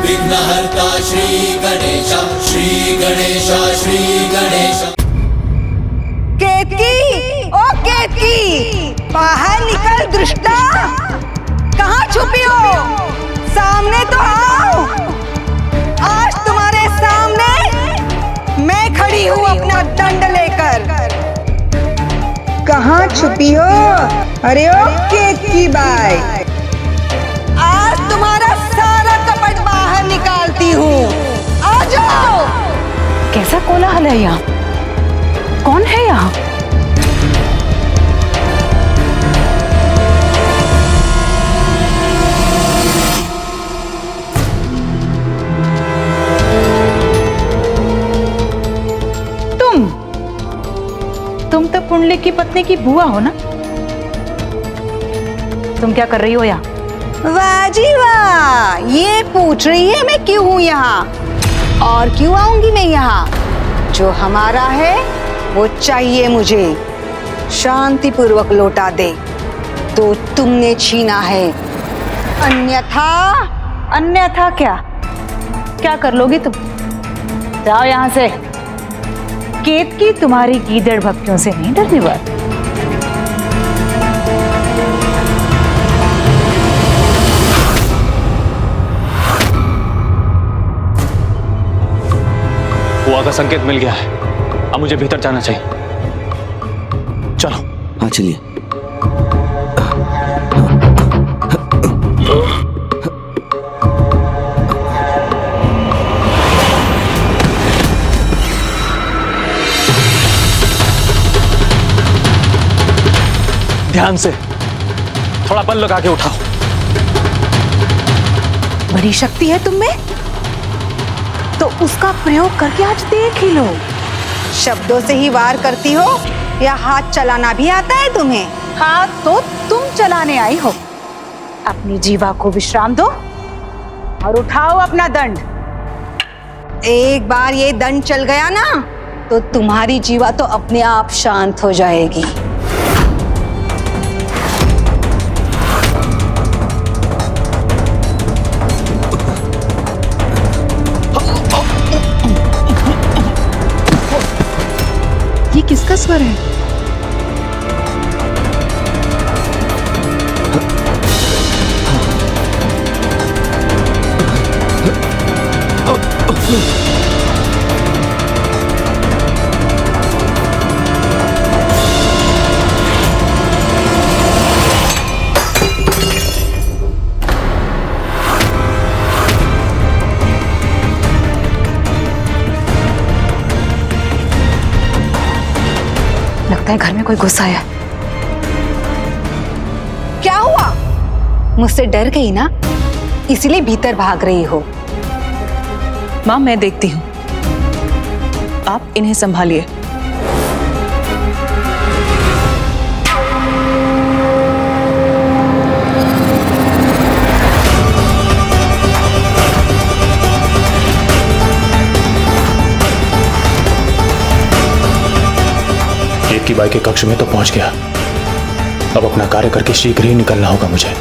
विघ्नहर्ता श्री गणेश, श्री गणेश, श्री गणेश। केतकी, ओ केतकी, बाहर निकल दुष्टा। कहाँ छुपी हो? सामने तो आओ। आज तुम्हारे सामने मैं खड़ी हूँ अपना दंड लेकर। कहाँ छुपी हो? अरे ओ केतकीबाई, आज तुम्हारा सारा कपट बाहर निकालती हूँ। आ जाओ। कैसा कोलाहल है यहाँ? कौन है यहाँ? तुम तो पुंडलिक की पत्नी की बुआ हो ना? तुम क्या कर रही हो यहाँ? वाह जी वाह, ये पूछ रही है मैं क्यों हूँ यहाँ और क्यों आऊंगी मैं यहाँ। जो हमारा है वो चाहिए मुझे, शांतिपूर्वक लौटा दे। तो तुमने छीना है, अन्यथा क्या कर लोगी तुम? जाओ यहाँ से। केतकी तुम्हारी गीदड़ भक्तियों से नहीं डरने वाली। बुआ का संकेत मिल गया है, अब मुझे भीतर जाना चाहिए। चलो। हाँ चलिए। ध्यान से, थोड़ा बल लगा के उठाओ। बड़ी शक्ति है तुम में, तो उसका प्रयोग करके आज देख ही लो। शब्दों से ही वार करती हो या हाथ चलाना भी आता है तुम्हें? हाथ तो तुम चलाने आई हो। अपनी जीवा को विश्राम दो और उठाओ अपना दंड। एक बार ये दंड चल गया ना तो तुम्हारी जीवा तो अपने आप शांत हो जाएगी। ये किसका स्वर है? लगता है घर में कोई घुस आया। क्या हुआ? मुझसे डर गई ना, इसलिए भीतर भाग रही हो। माँ मैं देखती हूँ, आप इन्हें संभालिए। केतकीबाई के कक्ष में तो पहुंच गया, अब अपना कार्य करके शीघ्र ही निकलना होगा मुझे।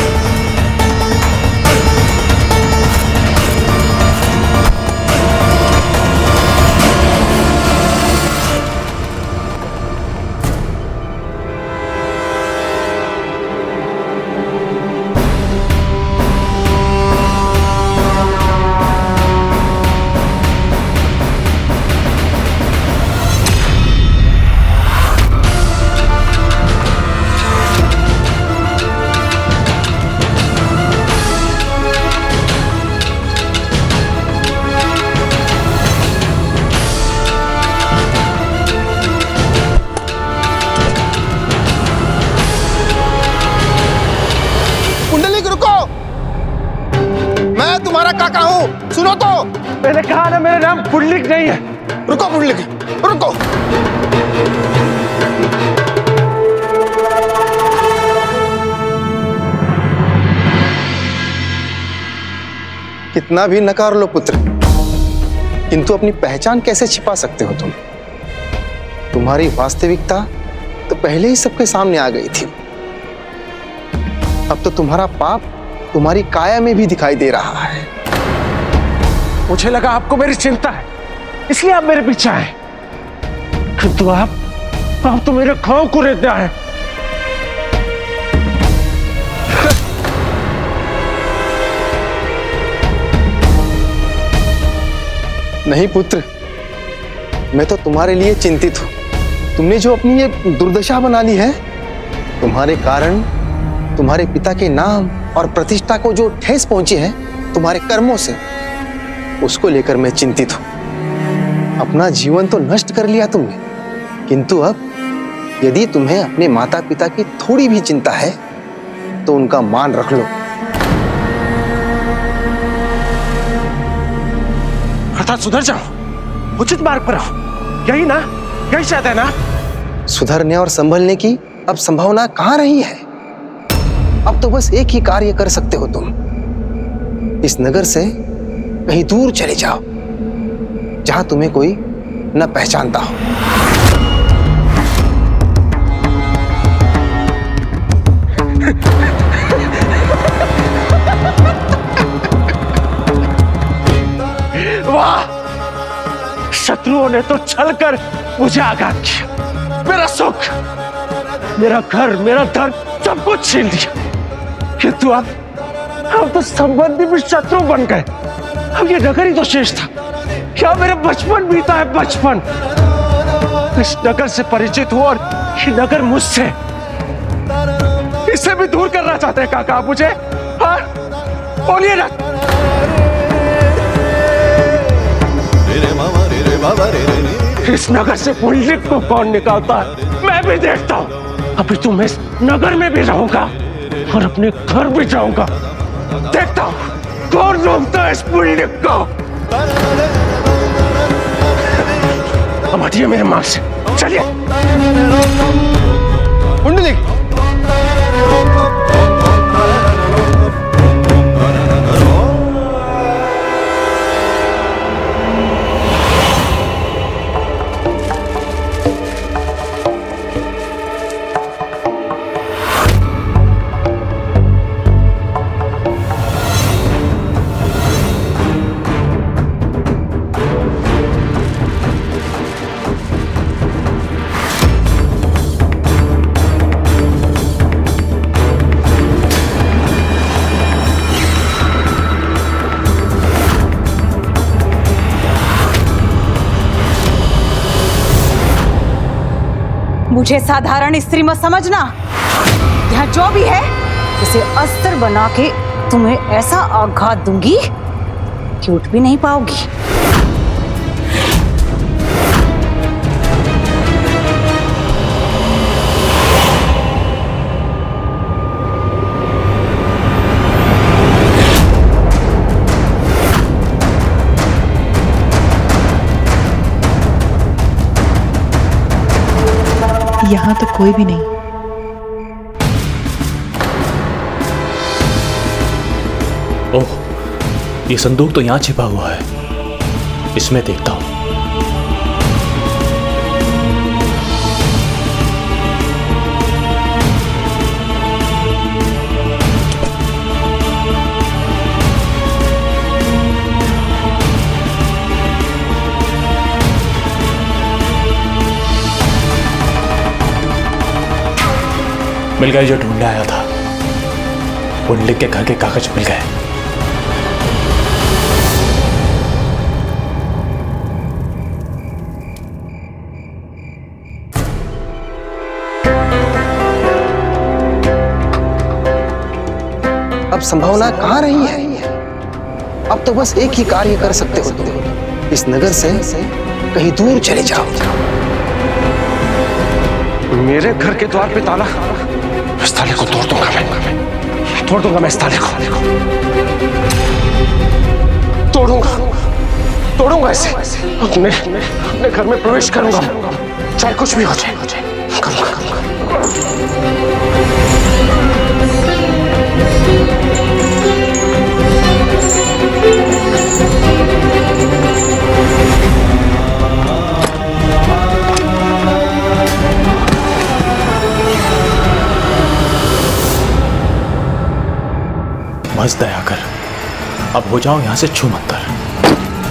काका हूँ, सुनो तो। मैंने कहा ना मेरा नाम पुंडलिक नहीं है। रुको पुंडलिक, रुको। कितना भी नकार लो पुत्र, किंतु अपनी पहचान कैसे छिपा सकते हो तुम? तुम्हारी वास्तविकता तो पहले ही सबके सामने आ गई थी। अब तो तुम्हारा पाप तुम्हारी काया में भी दिखाई दे रहा है। मुझे लगा आपको मेरी चिंता है, इसलिए आप मेरे पीछे आए, किंतु आप तो मेरे खाओ को रेतने आए। नहीं पुत्र, मैं तो तुम्हारे लिए चिंतित हूं। तुमने जो अपनी ये दुर्दशा बना ली है, तुम्हारे कारण तुम्हारे पिता के नाम और प्रतिष्ठा को जो ठेस पहुंची है तुम्हारे कर्मों से, उसको लेकर मैं चिंतित हूं। अपना जीवन तो नष्ट कर लिया तुमने, किंतु अब यदि तुम्हें अपने माता पिता की थोड़ी भी चिंता है तो उनका मान रख लो। अर्थात सुधर जाओ, उचित मार्ग पर आओ, यही ना, यही शायद है ना। सुधरने और संभलने की अब संभावना कहां रही है? अब तो बस एक ही कार्य कर सकते हो तुम, इस नगर से कहीं दूर चले जाओ जहां तुम्हें कोई न पहचानता हो। वाह, शत्रुओं ने तो छलकर मुझे आघात किया, मेरा सुख, मेरा घर, मेरा धन सब कुछ छीन लिया, किंतु अब तो संबंधी भी शत्रु बन गए। अब ये नगर ही तो शेष था। क्या मेरा बचपन बीता है, बचपन। इस नगर से परिचित हूं और ये नगर मुझसे, इससे भी दूर करना चाहते हैं काका मुझे? हाँ, बोलिए ना। इस नगर से पुंडलिक को कौन निकालता है, मैं भी देखता हूं। अभी तो मैं इस नगर में भी रहूंगा और अपने घर भी जाऊंगा, देखता हूं कौन रोकता है इस पुंडलिक को। अब हटिए मेरे मार्ग से, चलिए। पुंडलिक, मुझे साधारण स्त्री मत समझना। यहाँ जो भी है उसे अस्त्र बना के तुम्हें ऐसा आघात दूंगी कि उठ भी नहीं पाओगी। यहाँ तो कोई भी नहीं। ओह, ये संदूक तो यहाँ छिपा हुआ है, इसमें देखता हूं। मिल गए जो ढूंढने आया था। पुंडलिक के घर के कागज मिल गए। अब संभावना कहां रही है? अब तो बस एक ही कार्य कर सकते हो तुम, इस नगर से कहीं दूर चले जाओ। मेरे घर के द्वार पे ताला, इस ताले को तोड़ दूंगा मैं, तोड़ दूंगा मैं इस ताले को, तोड़ूंगा इसे, अपने घर में प्रवेश करूंगा, चाहे कुछ भी हो जाए, करूंगा। बस दया कर, अब हो जाओ यहां से छूमंतर।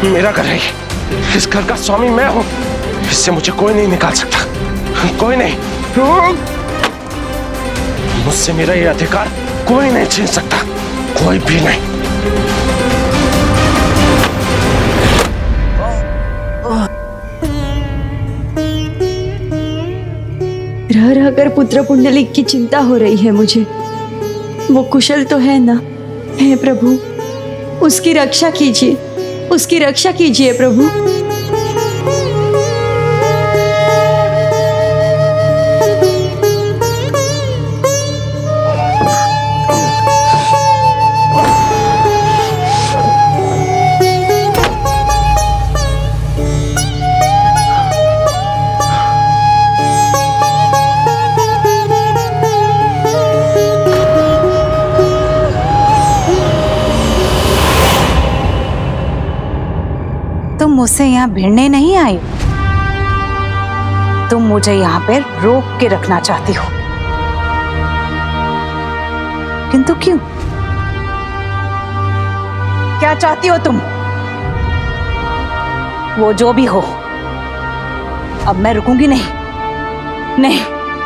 मेरा घर है ये। इस घर का स्वामी मैं हूं। इससे मुझे कोई नहीं निकाल सकता, कोई नहीं। मुझसे मेरा ये अधिकार कोई नहीं छीन सकता, कोई भी नहीं। रह रहकर पुत्र पुंडलिक की चिंता हो रही है मुझे। वो कुशल तो है ना? हे प्रभु, उसकी रक्षा कीजिए, उसकी रक्षा कीजिए प्रभु। मुझसे यहाँ भिड़ने नहीं आई, तुम मुझे यहाँ पे रोक के रखना चाहती हो, किंतु क्यों? क्या चाहती हो तुम? वो जो भी हो, अब मैं रुकूंगी नहीं, नहीं।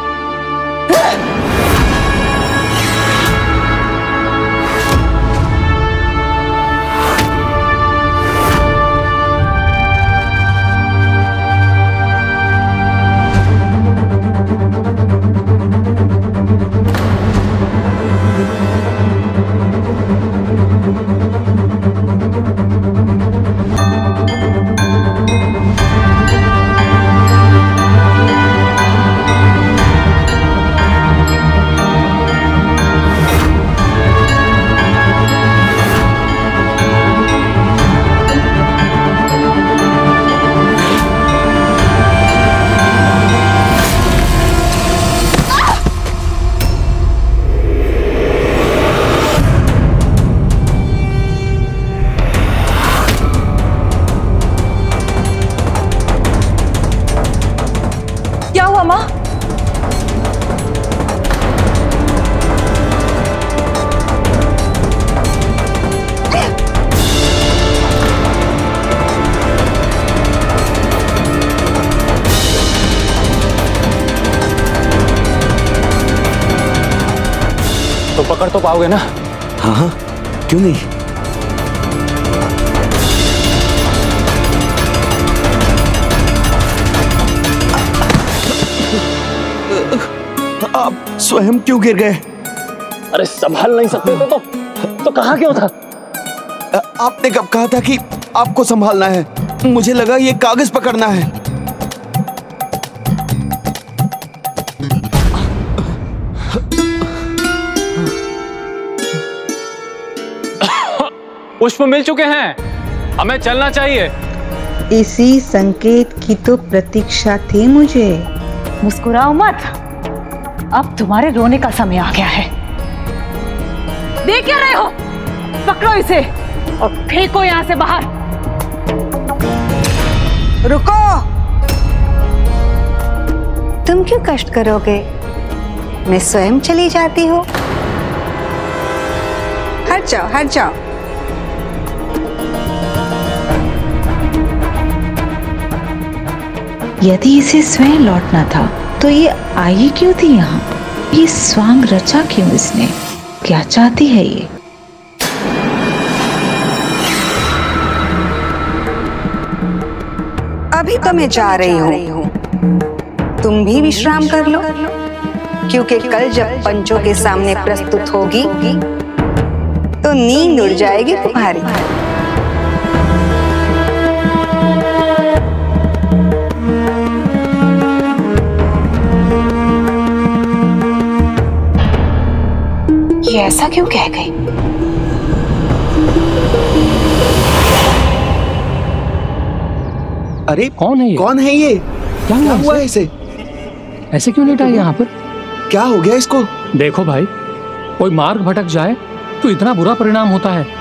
पकड़ तो पाओगे ना? हाँ हाँ, क्यों नहीं। आप स्वयं क्यों गिर गए? अरे संभाल नहीं सकते तो कहाँ क्यों था? आपने कब कहा था कि आपको संभालना है? मुझे लगा ये कागज पकड़ना है। पुष्प मिल चुके हैं, हमें चलना चाहिए। इसी संकेत की तो प्रतीक्षा थी मुझे। मुस्कुराओ मत, अब तुम्हारे रोने का समय आ गया है। देख क्या रहे हो? पकड़ो इसे और फेंको यहां से बाहर। रुको, तुम क्यों कष्ट करोगे? मैं स्वयं चली जाती हूँ। हट जाओ, हट जाओ। यदि इसे स्वयं लौटना था तो ये आई क्यों थी यहाँ? ये स्वांग रचा क्यों इसने? क्या चाहती है ये? अभी तो मैं जा रही हूँ, तुम भी विश्राम कर लो, क्योंकि कल जब पंचों के सामने प्रस्तुत होगी तो नींद उड़ जाएगी तुम्हारी। ये ऐसा क्यों कह गई? अरे कौन है ये? कौन है ये? क्या हुआ है इसे? ऐसे क्यों लेटा है यहाँ पर? क्या हो गया इसको? देखो भाई, कोई मार्ग भटक जाए तो इतना बुरा परिणाम होता है।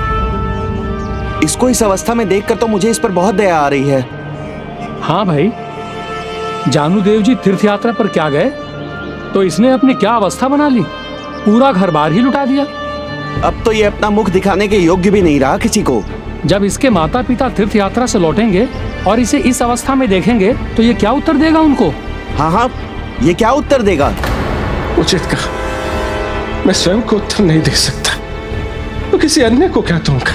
इसको इस अवस्था में देखकर तो मुझे इस पर बहुत दया आ रही है। हाँ भाई, जानुदेव जी तीर्थ यात्रा पर क्या गए तो इसने अपनी क्या अवस्था बना ली, पूरा घर बार ही लुटा दिया। अब तो ये अपना मुख दिखाने के योग्य भी नहीं रहा किसी को। जब इसके माता पिता तीर्थ यात्रा से लौटेंगे और इसे इस अवस्था में देखेंगे तो ये क्या उत्तर देगा उनको? हाँ हाँ, ये क्या उत्तर देगा? उचित कहा, मैं स्वयं को उत्तर नहीं दे सकता तो किसी अन्य को क्या दूंगा?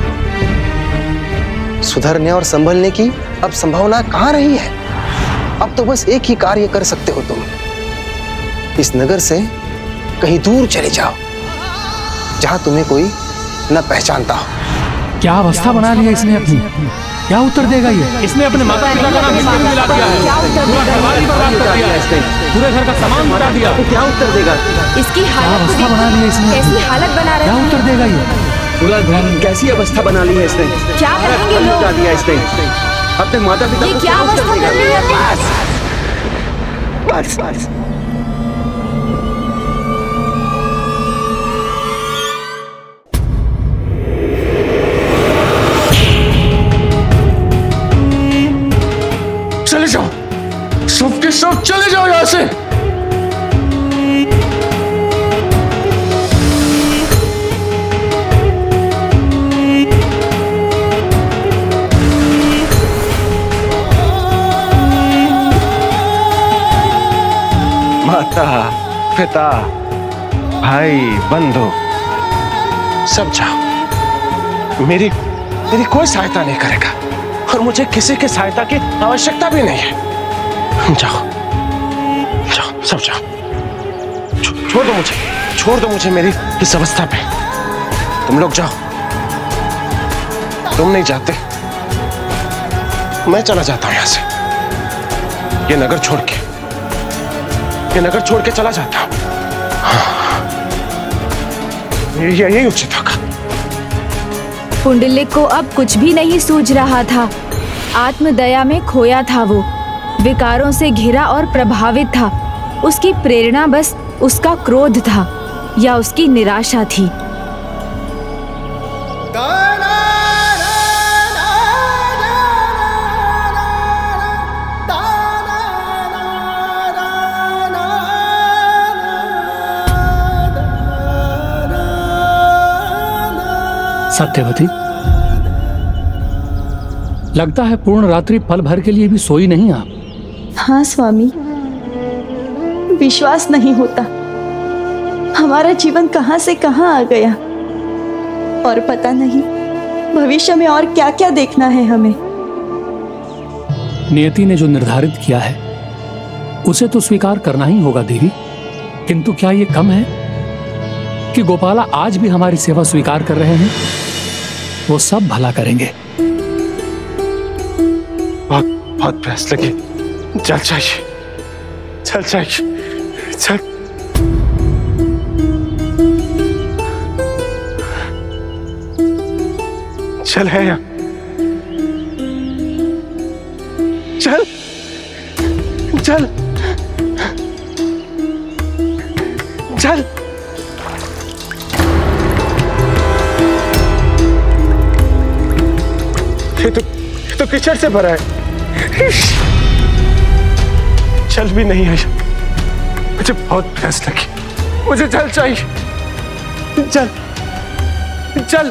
सुधरने और संभलने की अब संभावना कहाँ रही है? अब तो बस एक ही कार्य कर सकते हो तुम। इस नगर से कहीं दूर चले जाओ जहां तुम्हें कोई न पहचानता हो। क्या अवस्था बना लिया इसने अपनी? क्या उत्तर देगा ये? इसने अपने माता पिता का नाम इसमें मिला दिया है, पूरा परिवार ही बर्बाद कर दिया है, पूरे घर का सामान मिटा दिया। तो क्या उत्तर देगा? इसकी हालत अवस्था बना ली है इसने, कैसी हालत बना रहा है? क्या उत्तर देगा ये? पूरा धन कैसी अवस्था बना ली है इसने? क्या करेंगे लोग? मिटा दिया इसने अपने माता पिता ये को। क्या अवस्था कर ली है? बस बस। चले जाओ, सब के सब चले जाओ यहां से। माता पिता भाई बंधु सब जाओ, मेरी कोई सहायता नहीं करेगा और मुझे किसी की सहायता की आवश्यकता भी नहीं है। जाओ जाओ, सब जाओ, छोड़ दो मुझे मेरी इस अवस्था पे। तुम लोग जाओ, तुम नहीं जाते मैं चला जाता हूं यहां से। ये नगर छोड़ के चला जाता हूं। यही उचित होगा। पुंडलिक को अब कुछ भी नहीं सूझ रहा था। आत्मदया में खोया था वो, विकारों से घिरा और प्रभावित था। उसकी प्रेरणा बस उसका क्रोध था या उसकी निराशा थी। सत्यवती, लगता है पूर्ण रात्रि पल भर के लिए भी सोई नहीं आप। हाँ स्वामी, विश्वास नहीं होता। हमारा जीवन कहां से कहां आ गया और पता नहीं भविष्य में और क्या क्या देखना है हमें। नियति ने जो निर्धारित किया है उसे तो स्वीकार करना ही होगा देवी, किंतु क्या ये कम है कि गोपाला आज भी हमारी सेवा स्वीकार कर रहे हैं? वो सब भला करेंगे। बहुत प्यास लगी, जल चाहिए, जल चाहिए, जल। जल है यहाँ, जल, जल, जल। ये तो कीचड़ से भरा है, जल भी नहीं है। मुझे बहुत प्यास लगी, मुझे जल चाहिए, जल, जल।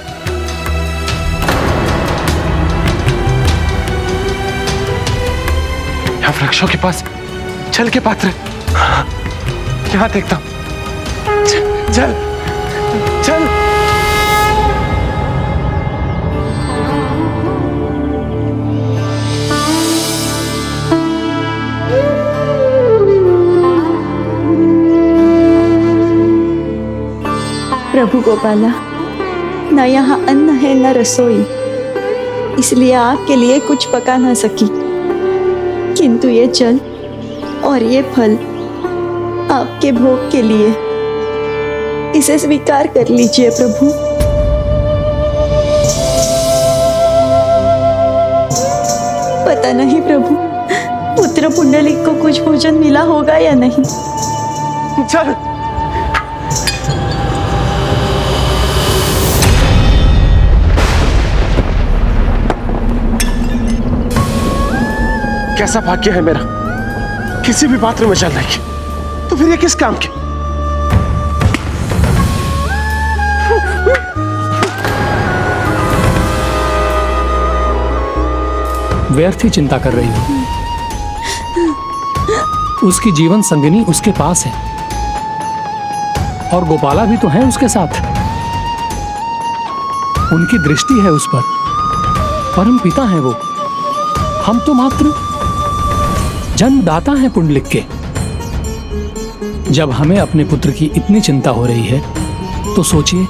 यहाँ वृक्षों के पास जल के पात्र, यहाँ देखता हूं, जल, जल। प्रभु गोपाला, न यहाँ अन्न है न रसोई, इसलिए आपके लिए कुछ पका ना सकी, किंतु ये जल और ये फल आपके भोग के लिए, इसे स्वीकार कर लीजिए प्रभु। पता नहीं प्रभु, पुत्र पुंडलिक को कुछ भोजन मिला होगा या नहीं। चल। कैसा भाग्य है मेरा, किसी भी पात्र में जल नहीं, तो फिर ये किस काम के? व्यर्थ ही चिंता कर रही हो। उसकी जीवन संगिनी उसके पास है और गोपाला भी तो है उसके साथ। उनकी दृष्टि है उस पर, परम पिता हैं वो। हम तो मात्र जन्मदाता हैं पुंडलिक के। जब हमें अपने पुत्र की इतनी चिंता हो रही है तो सोचिए,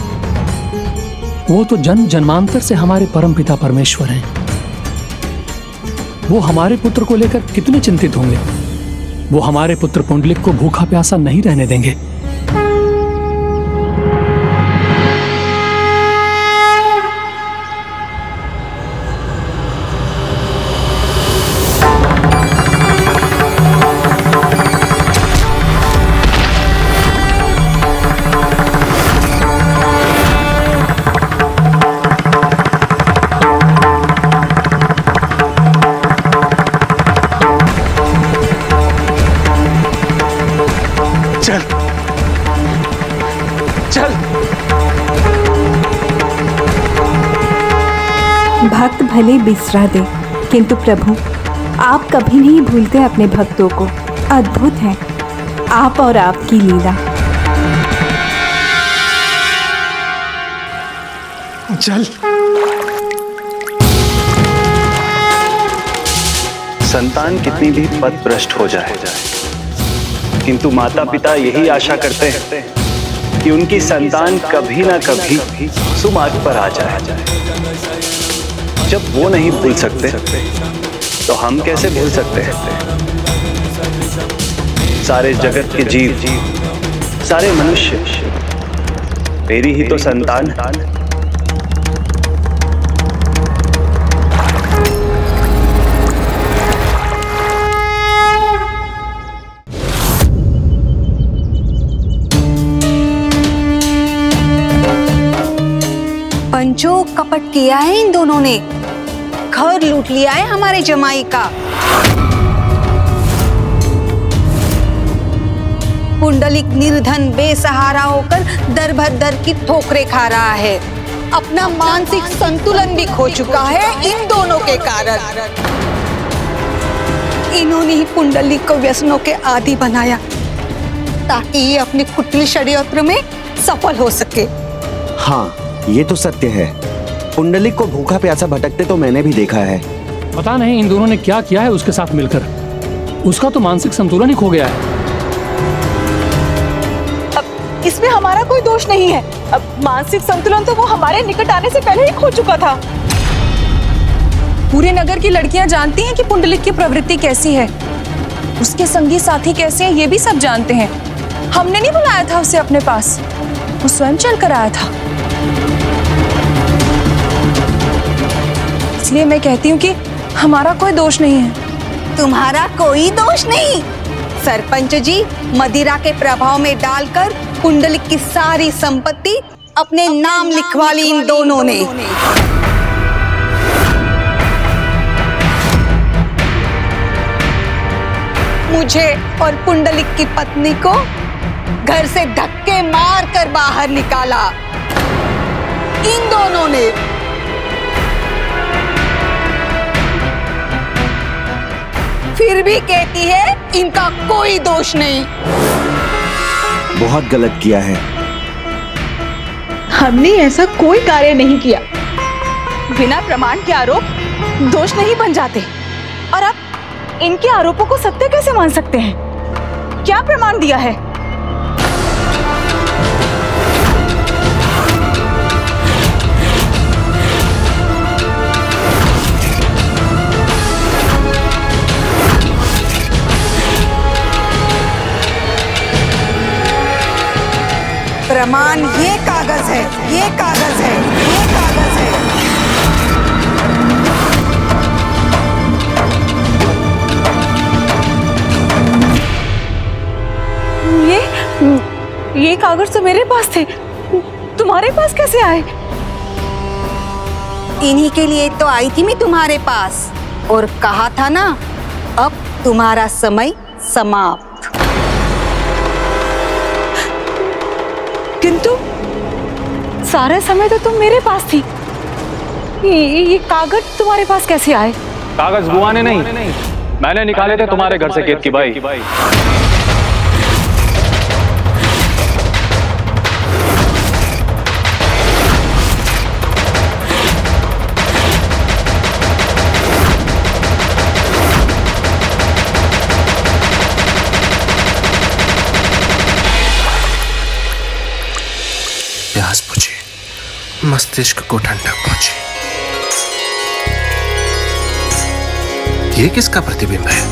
वो तो जन्म जन्मांतर से हमारे परम पिता परमेश्वर हैं। वो हमारे पुत्र को लेकर कितने चिंतित होंगे। वो हमारे पुत्र पुंडलिक को भूखा प्यासा नहीं रहने देंगे। भक्त भले बिसरा दे, किंतु प्रभु आप कभी नहीं भूलते अपने भक्तों को। अद्भुत है आप और आपकी लीला। चल। संतान कितनी भी पथभ्रष्ट हो जाए, किंतु माता पिता यही आशा करते हैं कि उनकी संतान कभी ना कभी सुमार्ग पर आ जाए। जब वो नहीं भूल सकते तो हम कैसे भूल सकते हैं? सारे जगत के जीव, सारे मनुष्य मेरी ही तो संतान है। पंचो कपट किया है इन दोनों ने, घर लूट लिया है हमारे जमाई का। पुंडलिक निर्धन बेसहारा होकर दर भर दर की ठोकरें खा रहा है। अपना मानसिक संतुलन भी खो चुका है इन दोनों के कारण। इन्होंने ही पुंडलिक को व्यसनों के आदी बनाया ताकि ये अपने कुटिल षड्यंत्र में सफल हो सके। हाँ, ये तो सत्य है। पुंडलिक को भूखा प्यासा भटकते तो मैंने भी देखा है। पता नहीं इन दोनों ने क्या किया है उसके साथ मिलकर। उसका तो मानसिक संतुलन ही खो गया है। अब इसमें हमारा कोई दोष नहीं है। अब मानसिक संतुलन तो वो हमारे निकट आने से पहले ही खो चुका था। पूरे नगर की लड़कियां जानती हैं कि पुंडलिक की प्रवृत्ति कैसी है, उसके संगी साथी कैसे हैं, ये भी सब जानते हैं। हमने नहीं बुलाया था उसे अपने पास, वो स्वयं चल कर आया था। इसलिए मैं कहती हूँ कि हमारा कोई दोष नहीं है। तुम्हारा कोई दोष नहीं। सरपंच जी मदिरा के प्रभाव में डालकर पुंडलिक की सारी संपत्ति अपने नाम लिखवा ली इन दोनों ने। मुझे और पुंडलिक की पत्नी को घर से धक्के मार कर बाहर निकाला इन दोनों ने। फिर भी कहती है इनका कोई दोष नहीं। बहुत गलत किया है। हमने ऐसा कोई कार्य नहीं किया। बिना प्रमाण के आरोप दोष नहीं बन जाते। और आप इनके आरोपों को सत्य कैसे मान सकते हैं? क्या प्रमाण दिया है? प्रमाण ये कागज है, ये कागज है, ये कागज है। ये कागज तो मेरे पास थे, तुम्हारे पास कैसे आए? इन्हीं के लिए तो आई थी मैं तुम्हारे पास और कहा था ना, अब तुम्हारा समय समाप्त। किंतु सारे समय तो तुम मेरे पास थी। ये कागज तुम्हारे पास कैसे आए? कागज बुआ ने नहीं, मैंने निकाले थे तुम्हारे घर से केतकीबाई। प्यास बुझी, मस्तिष्क को ठंडक पहुंची। ये किसका प्रतिबिंब है?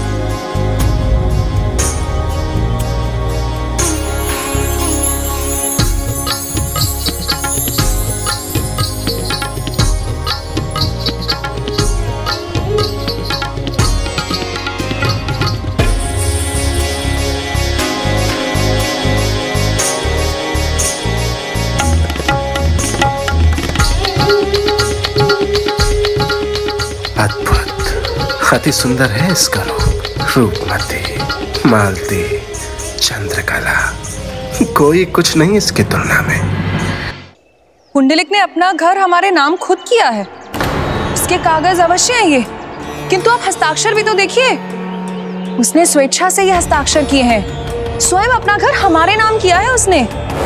अति सुंदर है इसका रूपमती, मालती, चंद्रकला, कोई कुछ नहीं इसकी तुलना में। पुंडलिक ने अपना घर हमारे नाम खुद किया है, उसके कागज अवश्य हैं ये, किंतु आप हस्ताक्षर भी तो देखिए, उसने स्वेच्छा से ये हस्ताक्षर किए हैं, स्वयं अपना घर हमारे नाम किया है उसने।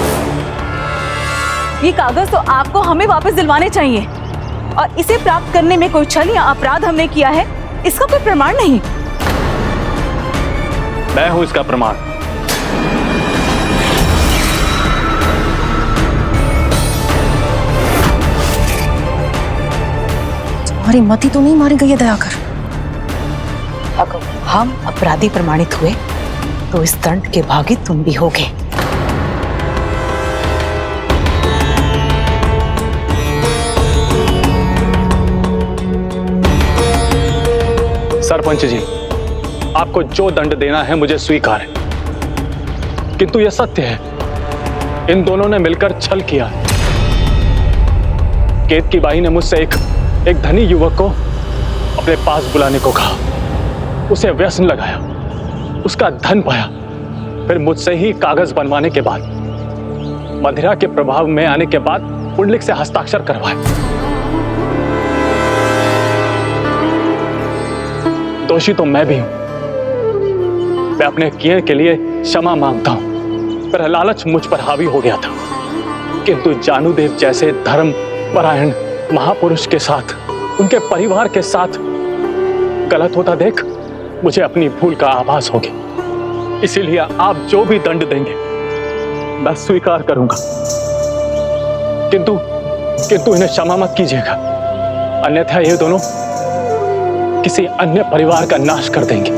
ये कागज तो आपको हमें वापस दिलवाने चाहिए, और इसे प्राप्त करने में कोई छल या अपराध हमने किया है इसका कोई प्रमाण नहीं। मैं हूं इसका प्रमाण। तुम्हारी मति तो नहीं मारी गई है दयाकर। अगर हम अपराधी प्रमाणित हुए तो इस दंड के भागी तुम भी होगे। सरपंच जी, आपको जो दंड देना है मुझे स्वीकार है, किंतु यह सत्य है, इन दोनों ने मिलकर छल किया है। केतकीबाई ने मुझसे एक धनी युवक को अपने पास बुलाने को कहा, उसे व्यसन लगाया, उसका धन पाया, फिर मुझसे ही कागज बनवाने के बाद, मदिरा के प्रभाव में आने के बाद पुंडलिक से हस्ताक्षर करवाए। दोषी तो मैं भी हूं, मैं अपने किए के लिए क्षमा मांगता हूं, पर लालच मुझ पर हावी हो गया था, किंतु जानुदेव जैसे धर्म परायण महापुरुष के साथ, उनके परिवार के साथ गलत होता देख मुझे अपनी भूल का आभास हो गया। इसीलिए आप जो भी दंड देंगे मैं स्वीकार करूंगा, किंतु इन्हें क्षमा मत कीजिएगा, अन्यथा ये दोनों किसी अन्य परिवार का नाश कर देंगे।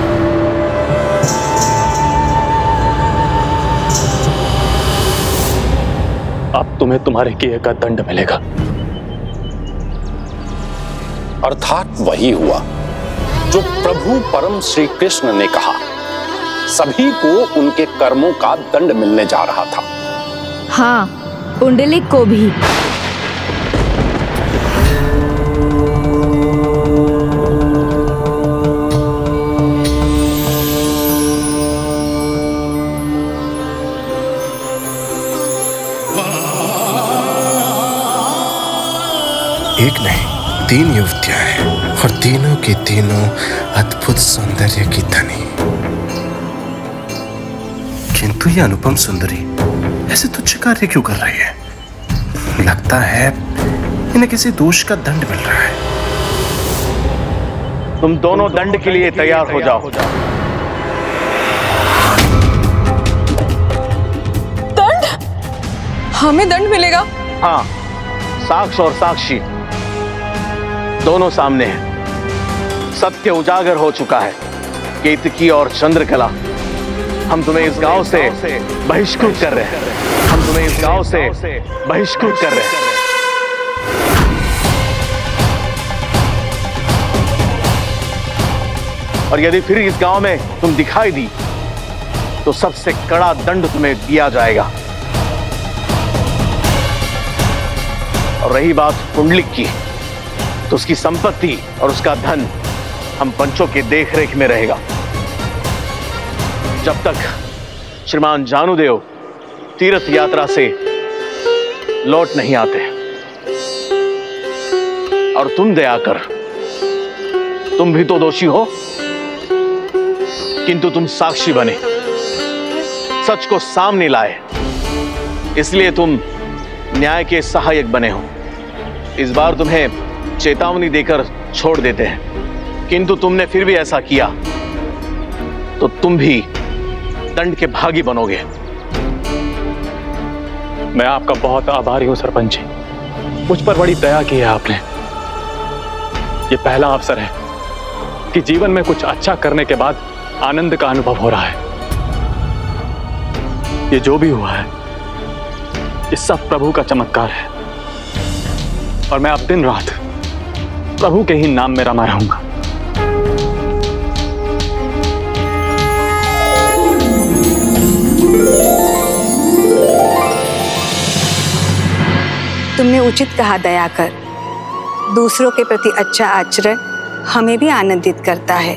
अब तुम्हें तुम्हारे किए का दंड मिलेगा। अर्थात वही हुआ जो प्रभु परम श्री कृष्ण ने कहा, सभी को उनके कर्मों का दंड मिलने जा रहा था। हाँ, पुंडलिक को भी। एक नहीं, 3 युवतियां हैं और तीनों की तीनों अद्भुत सौंदर्य की धनी, किंतु ये अनुपम सुंदरी ऐसे तुच्छ कार्य क्यों कर रही है? लगता है इन्हें किसी दोष का दंड मिल रहा है। तुम दोनों दंड के लिए तैयार हो जाओ। दंड? हमें दंड मिलेगा? हाँ, साक्ष्य और साक्षी दोनों सामने हैं। सत्य उजागर हो चुका है। केतकी और चंद्रकला, हम तुम्हें इस गांव से बहिष्कृत कर रहे हैं। हम तुम्हें इस गांव से बहिष्कृत कर रहे हैं। और यदि फिर इस गांव में तुम दिखाई दी तो सबसे कड़ा दंड तुम्हें दिया जाएगा। और रही बात पुंडलिक की, तो उसकी संपत्ति और उसका धन हम पंचों के देखरेख में रहेगा जब तक श्रीमान जानुदेव तीर्थ यात्रा से लौट नहीं आते। और तुम दयाकर, तुम भी तो दोषी हो, किंतु तुम साक्षी बने, सच को सामने लाए, इसलिए तुम न्याय के सहायक बने हो। इस बार तुम्हें चेतावनी देकर छोड़ देते हैं, किंतु तुमने फिर भी ऐसा किया तो तुम भी दंड के भागी बनोगे। मैं आपका बहुत आभारी हूं सरपंच जी, मुझ पर बड़ी दया की है आपने। ये पहला अवसर है कि जीवन में कुछ अच्छा करने के बाद आनंद का अनुभव हो रहा है। ये जो भी हुआ है ये सब प्रभु का चमत्कार है, और मैं अब दिन रात प्रभु के ही नाम में रमा रहूंगा। तुमने उचित कहा दयाकर, दूसरों के प्रति अच्छा आचरण हमें भी आनंदित करता है,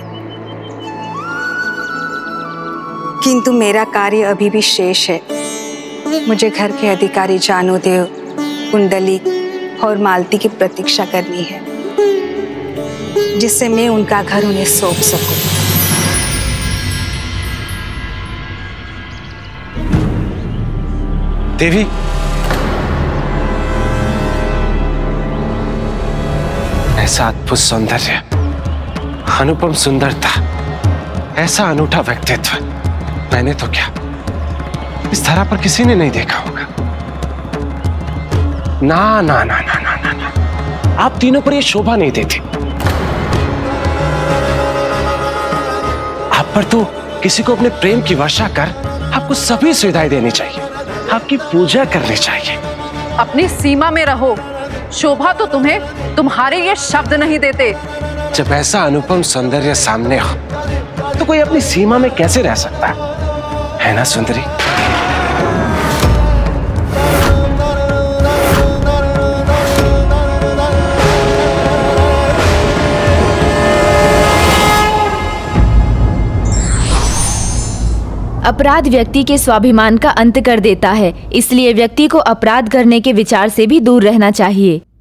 किंतु मेरा कार्य अभी भी शेष है। मुझे घर के अधिकारी जानोदेव, पुंडलिक और मालती की प्रतीक्षा करनी है, जिससे मैं उनका घर उन्हें सौंप सकूं। देवी, ऐसा अद्भुत सौंदर्य, अनुपम सुंदरता, ऐसा अनूठा व्यक्तित्व मैंने तो क्या इस धरा पर किसी ने नहीं देखा होगा। ना ना ना ना ना ना ना, आप तीनों पर यह शोभा नहीं देती। आप पर तो किसी को अपने प्रेम की वर्षा कर आपको सभी सुविधाएं देनी चाहिए, आपकी पूजा करनी चाहिए। अपनी सीमा में रहो, शोभा तो तुम्हें तुम्हारे ये शब्द नहीं देते। जब ऐसा अनुपम सौंदर्य सामने हो तो कोई अपनी सीमा में कैसे रह सकता है ना सुंदरी? अपराध व्यक्ति के स्वाभिमान का अंत कर देता है, इसलिए व्यक्ति को अपराध करने के विचार से भी दूर रहना चाहिए।